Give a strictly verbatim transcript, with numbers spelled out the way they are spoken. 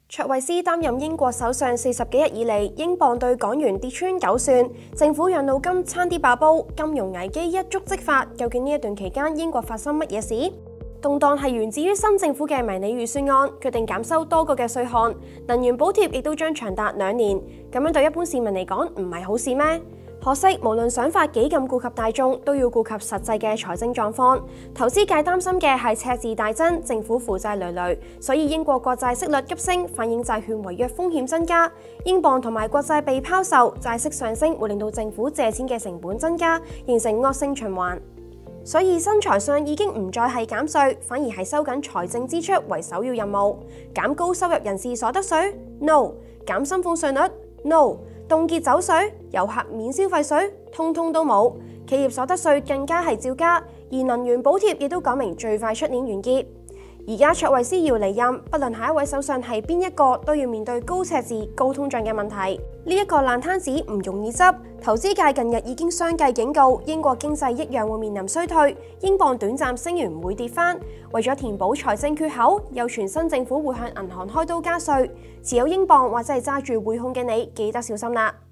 卓慧思擔任英國首相四十幾日以嚟，英鎊對港元跌穿九算，政府養老金差啲爆煲，金融危機一觸即發。究竟呢一段期間英國發生乜嘢事？動盪係源自於新政府嘅迷你預算案，決定減收多個嘅稅項，能源補貼亦都將長達兩年。咁樣對一般市民嚟講唔係好事咩？可惜無論想法幾咁顧及大眾，都要顧及實際嘅財政狀況。投資界擔心嘅係赤字大增，政府負債累累，所以英國國債息率急升，反映債券違約風險增加。英鎊同埋國債被拋售，債息上升會令到政府借錢嘅成本增加，形成惡性循環。所以新財相已經唔再係減稅，反而係收緊財政支出為首要任務。減高收入人士所得稅 ？No。減薪俸稅率 ？No。凍結酒稅、遊客免消費稅，通通都冇。企業所得稅更加係照加，而能源補貼亦都講明最快出年完結。而家卓慧思要離任，不論下一位首相係邊一個，都要面對高赤字、高通脹嘅問題。呢一個爛攤子唔容易執。投資界近日已經相繼警告，英國經濟一樣會面臨衰退，英鎊短暫升完唔會跌返。為咗填補財政缺口，又傳新政府會向銀行開刀加稅。持有英鎊或者係揸住匯控嘅你，記得小心啦。